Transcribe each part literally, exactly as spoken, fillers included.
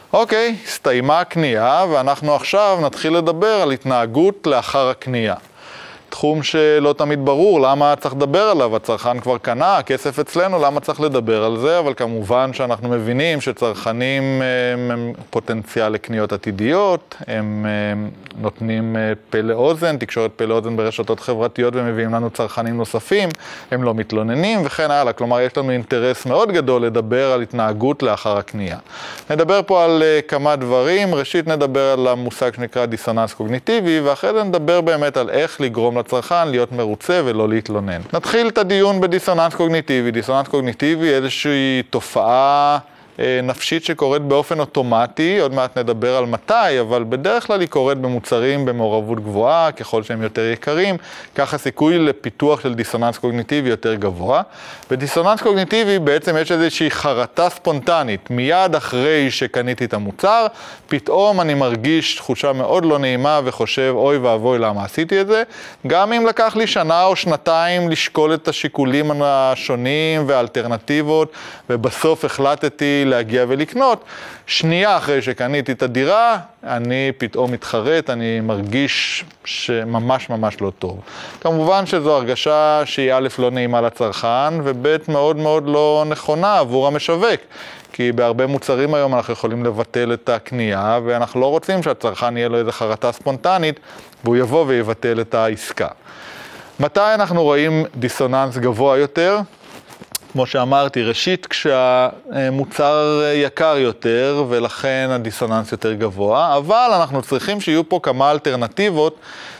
אוקיי, הסתיימה הקנייה, ואנחנו עכשיו נתחיל לדבר על התנהגות לאחר הקנייה. תחום שלא תמיד ברור למה צריך לדבר עליו, הצרכן כבר קנה, הכסף אצלנו, למה צריך לדבר על זה, אבל כמובן שאנחנו מבינים שצרכנים הם פוטנציאל לקניות עתידיות, הם נותנים פה לאוזן, תקשורת פה לאוזן ברשתות חברתיות ומביאים לנו צרכנים נוספים, הם לא מתלוננים וכן הלאה, כלומר יש לנו אינטרס מאוד גדול לדבר על התנהגות לאחר הקנייה. נדבר פה על כמה דברים, ראשית נדבר על המושג שנקרא דיסוננס קוגניטיבי, ואחרי זה נדבר באמת על איך לגרום לצרכן להיות מרוצה ולא להתלונן. נתחיל את הדיון בדיסוננס קוגניטיבי. דיסוננס קוגניטיבי איזושהי תופעה נפשית שקורית באופן אוטומטי, עוד מעט נדבר על מתי, אבל בדרך כלל היא קורית במוצרים במעורבות גבוהה, ככל שהם יותר יקרים, ככה סיכוי לפיתוח של דיסוננס קוגניטיבי יותר גבוה. בדיסוננס קוגניטיבי בעצם יש איזושהי חרטה ספונטנית, מיד אחרי שקניתי את המוצר, פתאום אני מרגיש תחושה מאוד לא נעימה וחושב, אוי ואבוי למה עשיתי את זה, גם אם לקח לי שנה או שנתיים לשקול את השיקולים השונים והאלטרנטיבות, ובסוף החלטתי להגיע ולקנות, שנייה אחרי שקניתי את הדירה, אני פתאום מתחרט, אני מרגיש שממש ממש לא טוב. כמובן שזו הרגשה שהיא א' לא נעימה לצרכן, וב' מאוד מאוד לא נכונה עבור המשווק. כי בהרבה מוצרים היום אנחנו יכולים לבטל את הקנייה, ואנחנו לא רוצים שהצרכן יהיה לו איזו חרטה ספונטנית, והוא יבוא ויבטל את העסקה. מתי אנחנו רואים דיסוננס גבוה יותר? כמו שאמרתי, ראשית כשהמוצר יקר יותר ולכן הדיסוננס יותר גבוה, אבל אנחנו צריכים שיהיו פה כמה אלטרנטיבות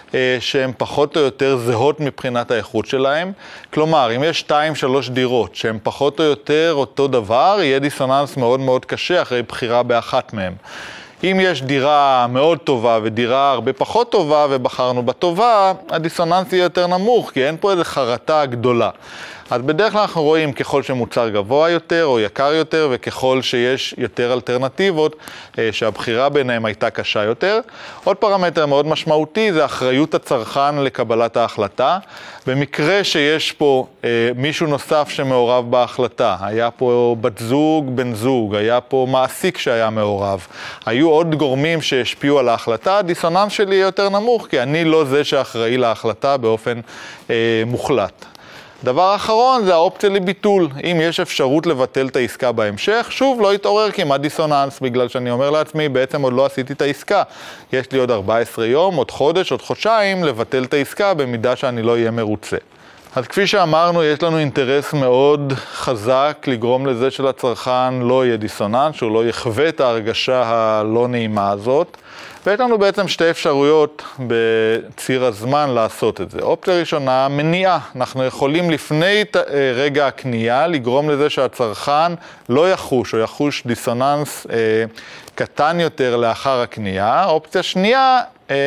שהן פחות או יותר זהות מבחינת האיכות שלהם. כלומר, אם יש שתיים שלוש דירות שהן פחות או יותר אותו דבר, יהיה דיסוננס מאוד מאוד קשה אחרי בחירה באחת מהן. אם יש דירה מאוד טובה ודירה הרבה פחות טובה ובחרנו בטובה, הדיסוננס יהיה יותר נמוך, כי אין פה איזו חרטה גדולה. אז בדרך כלל אנחנו רואים ככל שמוצר גבוה יותר או יקר יותר, וככל שיש יותר אלטרנטיבות שהבחירה ביניהם הייתה קשה יותר. עוד פרמטר מאוד משמעותי זה אחריות הצרכן לקבלת ההחלטה. במקרה שיש פה אה, מישהו נוסף שמעורב בהחלטה, היה פה בת זוג, בן זוג, היה פה מעסיק שהיה מעורב, היו עוד גורמים שהשפיעו על ההחלטה, הדיסוננס שלי יותר נמוך, כי אני לא זה שאחראי להחלטה באופן אה, מוחלט. דבר אחרון זה האופציה לביטול. אם יש אפשרות לבטל את העסקה בהמשך, שוב לא יתעורר כמעט דיסוננס, בגלל שאני אומר לעצמי, בעצם עוד לא עשיתי את העסקה. יש לי עוד ארבעה עשר יום, עוד חודש, עוד חודשיים, לבטל את העסקה במידה שאני לא אהיה מרוצה. אז כפי שאמרנו, יש לנו אינטרס מאוד חזק לגרום לזה שלצרכן לא יהיה דיסוננס, שהוא לא יחווה את ההרגשה הלא נעימה הזאת. ויש לנו בעצם שתי אפשרויות בציר הזמן לעשות את זה. אופציה ראשונה, מניעה. אנחנו יכולים לפני רגע הקנייה לגרום לזה שהצרכן לא יחוש או יחוש דיסוננס אה, קטן יותר לאחר הקנייה. אופציה שנייה,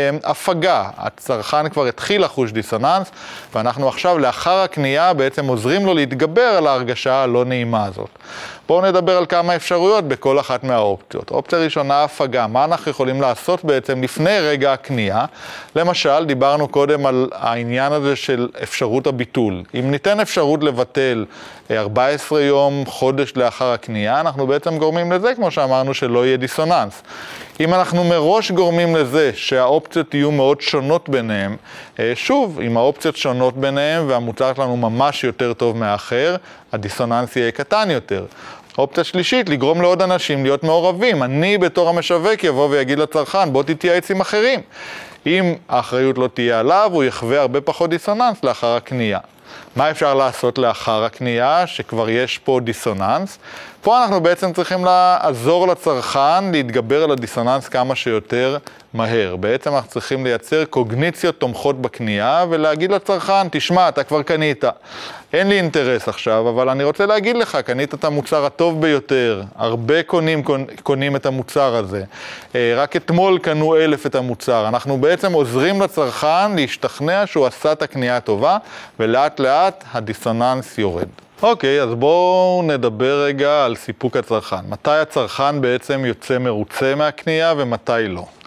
הפגה. הצרכן כבר התחיל לחוש דיסוננס, ואנחנו עכשיו לאחר הקנייה בעצם עוזרים לו להתגבר על ההרגשה הלא נעימה הזאת. בואו נדבר על כמה אפשרויות בכל אחת מהאופציות. אופציה ראשונה, הפגה. מה אנחנו יכולים לעשות בעצם לפני רגע הקנייה? למשל, דיברנו קודם על העניין הזה של אפשרות הביטול. אם ניתן אפשרות לבטל ארבעה עשר יום, חודש לאחר הקנייה, אנחנו בעצם גורמים לזה, כמו שאמרנו, שלא יהיה דיסוננס. אם אנחנו מראש גורמים לזה שהאופציות יהיו מאוד שונות ביניהם, שוב, אם האופציות שונות ביניהם והמוצר שלנו ממש יותר טוב מאחר, הדיסוננס יהיה קטן יותר. אופציה שלישית, לגרום לעוד אנשים להיות מעורבים. אני בתור המשווק יבוא ויגיד לצרכן, בוא תתייעץ עם אחרים. אם האחריות לא תהיה עליו, הוא יחווה הרבה פחות דיסוננס לאחר הקנייה. מה אפשר לעשות לאחר הקנייה, שכבר יש פה דיסוננס? פה אנחנו בעצם צריכים לעזור לצרכן להתגבר על הדיסוננס כמה שיותר מהר. בעצם אנחנו צריכים לייצר קוגניציות תומכות בקנייה ולהגיד לצרכן, תשמע, אתה כבר קנית. אין לי אינטרס עכשיו, אבל אני רוצה להגיד לך, קנית את המוצר הטוב ביותר. הרבה קונים קונים את המוצר הזה. רק אתמול קנו אלף את המוצר. אנחנו בעצם עוזרים לצרכן להשתכנע שהוא עשה את הקנייה הטובה, ולאט לאט הדיסוננס יורד. אוקיי, אז בואו נדבר רגע על סיפוק הצרכן. מתי הצרכן בעצם יוצא מרוצה מהקנייה ומתי לא?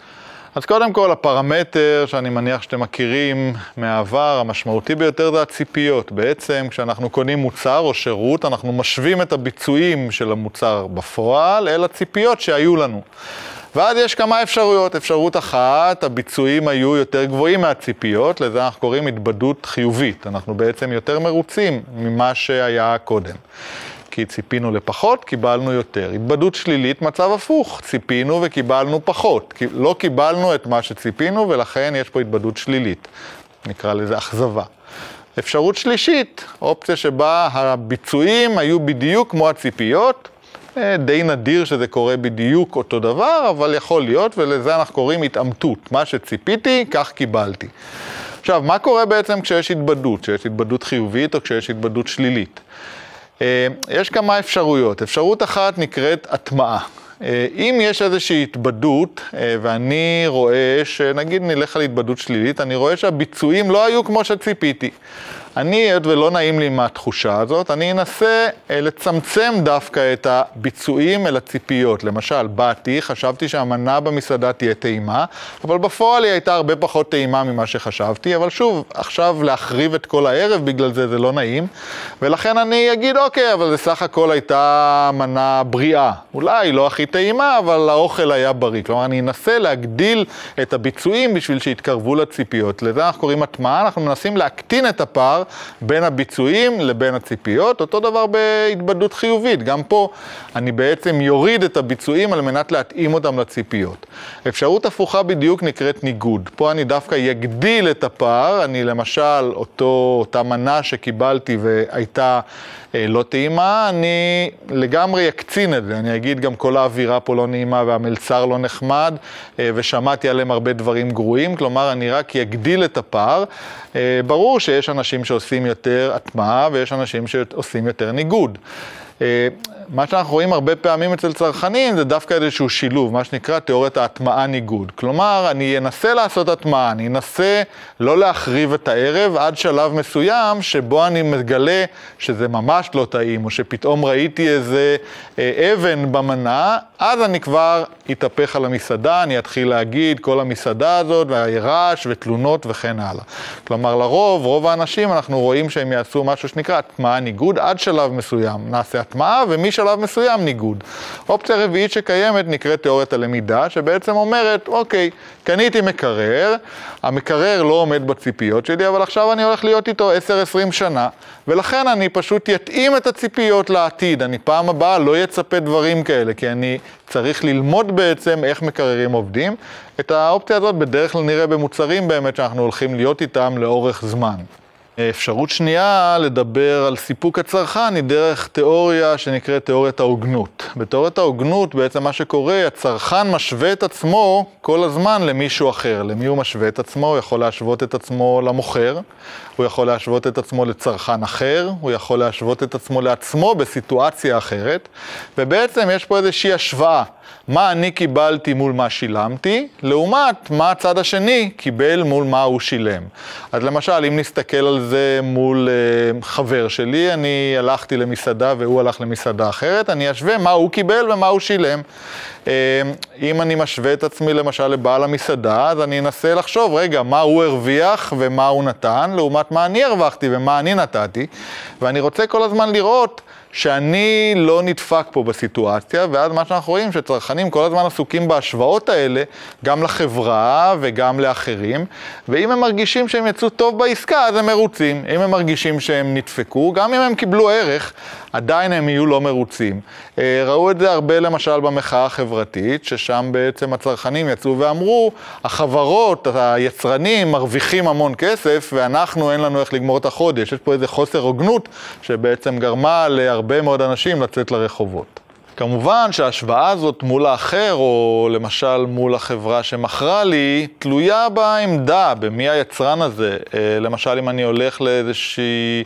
אז קודם כל, הפרמטר שאני מניח שאתם מכירים מהעבר, המשמעותי ביותר זה הציפיות. בעצם, כשאנחנו קונים מוצר או שירות, אנחנו משווים את הביצועים של המוצר בפועל אל הציפיות שהיו לנו. ואז יש כמה אפשרויות. אפשרות אחת, הביצועים היו יותר גבוהים מהציפיות, לזה אנחנו קוראים התבדות חיובית. אנחנו בעצם יותר מרוצים ממה שהיה קודם. כי ציפינו לפחות, קיבלנו יותר. התבדות שלילית, מצב הפוך. ציפינו וקיבלנו פחות. לא קיבלנו את מה שציפינו, ולכן יש פה התבדות שלילית. נקרא לזה אכזבה. אפשרות שלישית, אופציה שבה הביצועים היו בדיוק כמו הציפיות. די נדיר שזה קורה בדיוק אותו דבר, אבל יכול להיות, ולזה אנחנו קוראים התאמתות. מה שציפיתי, כך קיבלתי. עכשיו, מה קורה בעצם כשיש התבדות? כשיש התבדות חיובית או כשיש התבדות שלילית? יש כמה אפשרויות. אפשרות אחת נקראת הטמעה. אם יש איזושהי התבדות, ואני רואה שנגיד נלך על התבדות שלילית, אני רואה שהביצועים לא היו כמו שציפיתי. אני, ולא נעים לי מהתחושה הזאת, אני אנסה לצמצם דווקא את הביצועים אל הציפיות. למשל, באתי, חשבתי שהמנה במסעדה תהיה טעימה, אבל בפועל היא הייתה הרבה פחות טעימה ממה שחשבתי, אבל שוב, עכשיו להחריב את כל הערב, בגלל זה זה לא נעים, ולכן אני אגיד, אוקיי, אבל זה סך הכל הייתה מנה בריאה. אולי לא הכי טעימה, אבל האוכל היה בריא. כלומר, אני אנסה להגדיל את הביצועים בשביל שיתקרבו לציפיות. לזה אנחנו קוראים הטמעה, אנחנו מנסים להקטין את הפער בין הביצועים לבין הציפיות. אותו דבר בהתבדות חיובית. גם פה אני בעצם יוריד את הביצועים על מנת להתאים אותם לציפיות. אפשרות הפוכה בדיוק נקראת ניגוד. פה אני דווקא יגדיל את הפער. אני למשל, אותו, אותה מנה שקיבלתי והייתה אה, לא טעימה, אני לגמרי יקצין את זה. אני אגיד גם כל האווירה פה לא נעימה והמלצר לא נחמד, אה, ושמעתי עליהם הרבה דברים גרועים. כלומר, אני רק יגדיל את הפער. אה, ברור שיש אנשים שעושים יותר הטמעה ויש אנשים שעושים יותר ניגוד. מה שאנחנו רואים הרבה פעמים אצל צרכנים זה דווקא איזשהו שילוב, מה שנקרא תיאוריית ההטמעה ניגוד. כלומר, אני אנסה לעשות הטמעה, אני אנסה לא להחריב את הערב עד שלב מסוים שבו אני מגלה שזה ממש לא טעים, או שפתאום ראיתי איזה אבן במנה, אז אני כבר אתהפך על המסעדה, אני אתחיל להגיד כל המסעדה הזאת, והרעש ותלונות וכן הלאה. כלומר, לרוב, רוב האנשים אנחנו רואים שהם יעשו משהו שנקרא הטמעה ניגוד עד שלב מסוים. נעשה הטמעה ומשלב מסוים ניגוד. אופציה רביעית שקיימת נקראת תיאוריית הלמידה, שבעצם אומרת, אוקיי, קניתי מקרר, המקרר לא עומד בציפיות שלי, אבל עכשיו אני הולך להיות איתו עשר עשרים שנה, ולכן אני פשוט יתאים את הציפיות לעתיד. אני פעם הבאה לא יצפה דברים כאלה, כי אני צריך ללמוד בעצם איך מקררים עובדים. את האופציה הזאת בדרך כלל נראה במוצרים באמת שאנחנו הולכים להיות איתם לאורך זמן. אפשרות שנייה לדבר על סיפוק הצרכן היא דרך תיאוריה שנקראת תיאוריית ההוגנות. בתיאוריית ההוגנות בעצם מה שקורה, הצרכן משווה את עצמו כל הזמן למישהו אחר. למי הוא משווה את עצמו? הוא יכול להשוות את עצמו למוכר, הוא יכול להשוות את עצמו לצרכן אחר, הוא יכול להשוות את עצמו לעצמו בסיטואציה אחרת, ובעצם יש פה איזושהי השוואה. מה אני קיבלתי מול מה שילמתי, לעומת מה הצד השני קיבל מול מה הוא שילם. אז למשל, אם נסתכל על זה מול uh, חבר שלי, אני הלכתי למסעדה והוא הלך למסעדה אחרת, אני אשווה מה הוא קיבל ומה הוא שילם. Uh, אם אני משווה את עצמי למשל לבעל המסעדה, אז אני אנסה לחשוב, רגע, מה הוא הרוויח ומה הוא נתן, לעומת מה אני הרווחתי ומה אני נתתי, ואני רוצה כל הזמן לראות שאני לא נדפק פה בסיטואציה, ואז מה שאנחנו רואים שצרכנים כל הזמן עסוקים בהשוואות האלה, גם לחברה וגם לאחרים, ואם הם מרגישים שהם יצאו טוב בעסקה, אז הם מרוצים. אם הם מרגישים שהם נדפקו, גם אם הם קיבלו ערך, עדיין הם יהיו לא מרוצים. ראו את זה הרבה למשל במחאה החברתית, ששם בעצם הצרכנים יצאו ואמרו, החברות, היצרנים מרוויחים המון כסף, ואנחנו אין לנו איך לגמור את החודש. יש פה איזה חוסר הוגנות שבעצם גרמה להרבה מאוד אנשים לצאת לרחובות. כמובן שההשוואה הזאת מול האחר, או למשל מול החברה שמכרה לי, תלויה בעמדה, במי היצרן הזה. למשל, אם אני הולך לאיזושהי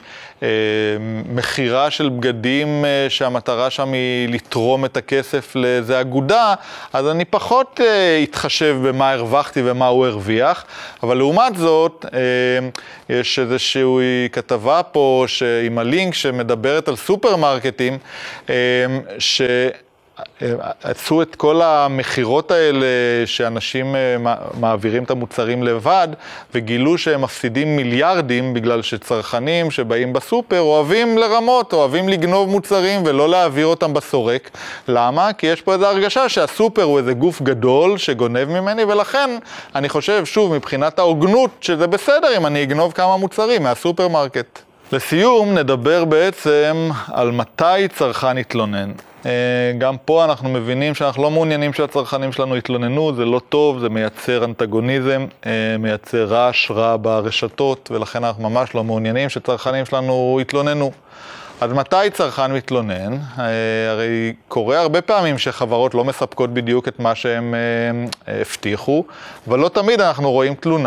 מחירה של בגדים שהמטרה שם היא לתרום את הכסף לאיזו אגודה, אז אני פחות אתחשב במה הרווחתי ומה הוא הרוויח. אבל לעומת זאת, יש איזושהי כתבה פה עם הלינק שמדברת על סופרמרקטים, ש... עשו את כל המחירות האלה שאנשים מעבירים את המוצרים לבד, וגילו שהם מפסידים מיליארדים בגלל שצרכנים שבאים בסופר אוהבים לרמות, אוהבים לגנוב מוצרים ולא להעביר אותם בסורק. למה? כי יש פה איזו הרגשה שהסופר הוא איזה גוף גדול שגונב ממני, ולכן אני חושב, שוב, מבחינת ההוגנות, שזה בסדר אם אני אגנוב כמה מוצרים מהסופרמרקט. לסיום נדבר בעצם על מתי צרכן יתלונן. גם פה אנחנו מבינים שאנחנו לא מעוניינים שהצרכנים שלנו יתלוננו, זה לא טוב, זה מייצר אנטגוניזם, מייצר רעש רע ברשתות, ולכן אנחנו ממש לא מעוניינים שצרכנים שלנו יתלוננו. אז מתי צרכן מתלונן? הרי קורה הרבה פעמים שחברות לא מספקות בדיוק את מה שהם הבטיחו, אבל לא תמיד אנחנו רואים תלונה.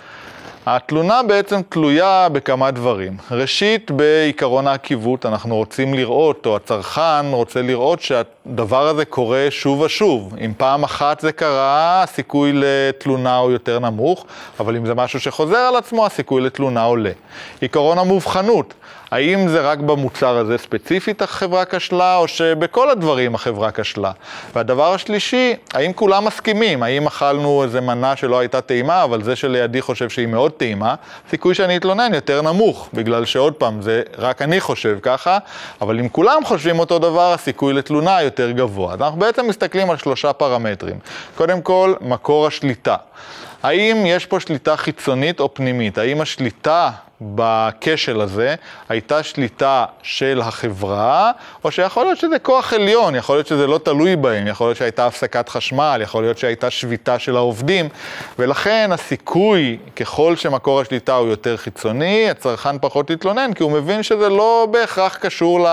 התלונה בעצם תלויה בכמה דברים. ראשית, בעיקרון העקיבות, אנחנו רוצים לראות, או הצרכן רוצה לראות שהדבר הזה קורה שוב ושוב. אם פעם אחת זה קרה, הסיכוי לתלונה הוא יותר נמוך, אבל אם זה משהו שחוזר על עצמו, הסיכוי לתלונה עולה. עיקרון המובחנות, האם זה רק במוצר הזה ספציפית החברה כשלה, או שבכל הדברים החברה כשלה? והדבר השלישי, האם כולם מסכימים? האם אכלנו איזה מנה שלא הייתה טעימה, אבל זה שלידי חושב שהיא מאוד טעימה, סיכוי שאני אתלונן יותר נמוך, בגלל שעוד פעם, זה רק אני חושב ככה, אבל אם כולם חושבים אותו דבר, הסיכוי לתלונה יותר גבוה. אז אנחנו בעצם מסתכלים על שלושה פרמטרים. קודם כל, מקור השליטה. האם יש פה שליטה חיצונית או פנימית? האם השליטה בכשל הזה הייתה שליטה של החברה, או שיכול להיות שזה כוח עליון, יכול להיות שזה לא תלוי בהם, יכול להיות שהייתה הפסקת חשמל, יכול להיות שהייתה שביתה של העובדים, ולכן הסיכוי, ככל שמקור השליטה הוא יותר חיצוני, הצרכן פחות יתלונן, כי הוא מבין שזה לא בהכרח קשור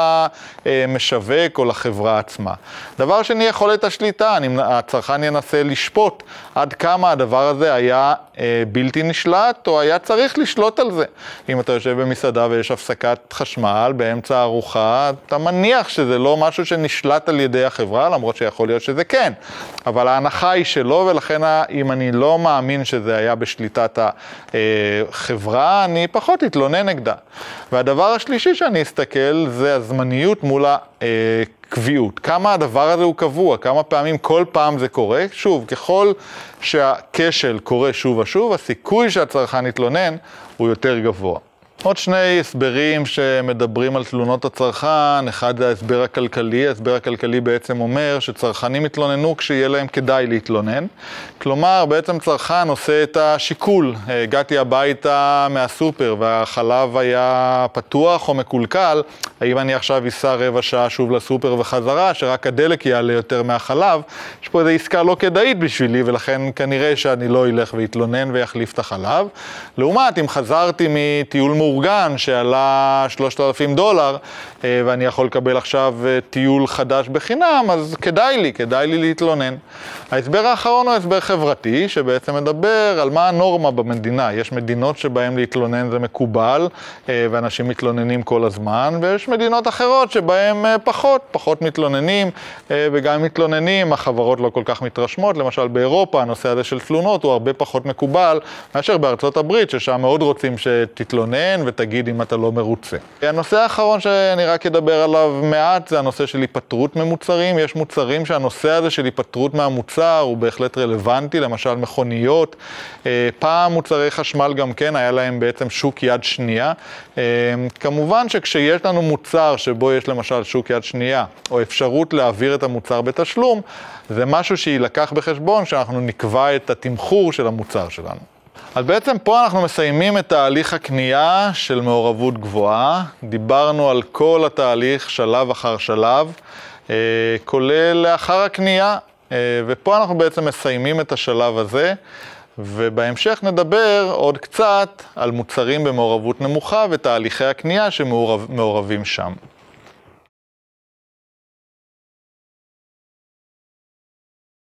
למשווק או לחברה עצמה. דבר שני, יכולת השליטה, הצרכן ינסה לשפוט עד כמה הדבר הזה היה בלתי נשלט, או היה צריך לשלוט על זה. אם אתה יושב במסעדה ויש הפסקת חשמל באמצע הארוחה, אתה מניח שזה לא משהו שנשלט על ידי החברה, למרות שיכול להיות שזה כן. אבל ההנחה היא שלא, ולכן אם אני לא מאמין שזה היה בשליטת החברה, אני פחות אתלונן נגדה. והדבר השלישי שאני אסתכל זה הזמניות מול הקביעות. כמה הדבר הזה הוא קבוע, כמה פעמים כל פעם זה קורה. שוב, ככל שהכשל קורה שוב ושוב, הסיכוי שהצרכן יתלונן הוא יותר גבוה. עוד שני הסברים שמדברים על תלונות הצרכן, אחד זה ההסבר הכלכלי. ההסבר הכלכלי בעצם אומר שצרכנים יתלוננו כשיהיה להם כדאי להתלונן. כלומר, בעצם צרכן עושה את השיקול. הגעתי הביתה מהסופר והחלב היה פתוח או מקולקל, האם אני עכשיו אסע רבע שעה שוב לסופר וחזרה, שרק הדלק יעלה יותר מהחלב? יש פה איזו עסקה לא כדאית בשבילי, ולכן כנראה שאני לא אלך ויתלונן ויחליף את החלב. לעומת, אם חזרתי מטיול מאורגן שעלה שלושת אלפים דולר, ואני יכול לקבל עכשיו טיול חדש בחינם, אז כדאי לי, כדאי לי להתלונן. ההסבר האחרון הוא הסבר חברתי, שבעצם מדבר על מה הנורמה במדינה. יש מדינות שבהן להתלונן זה מקובל, ואנשים מתלוננים כל הזמן, ויש מדינות אחרות שבהן פחות, פחות מתלוננים, וגם מתלוננים, החברות לא כל כך מתרשמות. למשל באירופה, הנושא הזה של תלונות הוא הרבה פחות מקובל, מאשר בארצות הברית, ששם מאוד רוצים שתתלונן ותגיד אם אתה לא מרוצה. הנושא האחרון שאני רק אדבר עליו מעט, זה הנושא של היפטרות ממוצרים. יש מוצרים שהנושא הזה של היפטרות מהמוצר הוא בהחלט רלוונטי, למשל מכוניות. פעם מוצרי חשמל גם כן, היה להם בעצם שוק יד שנייה. כמובן שכשיש לנו מוצר שבו יש למשל שוק יד שנייה, או אפשרות להעביר את המוצר בתשלום, זה משהו שילקח בחשבון שאנחנו נקבע את התמחור של המוצר שלנו. אז בעצם פה אנחנו מסיימים את תהליך הקנייה של מעורבות גבוהה. דיברנו על כל התהליך שלב אחר שלב, כולל לאחר הקנייה, ופה אנחנו בעצם מסיימים את השלב הזה, ובהמשך נדבר עוד קצת על מוצרים במעורבות נמוכה ותהליכי הקנייה שמעורבים שם.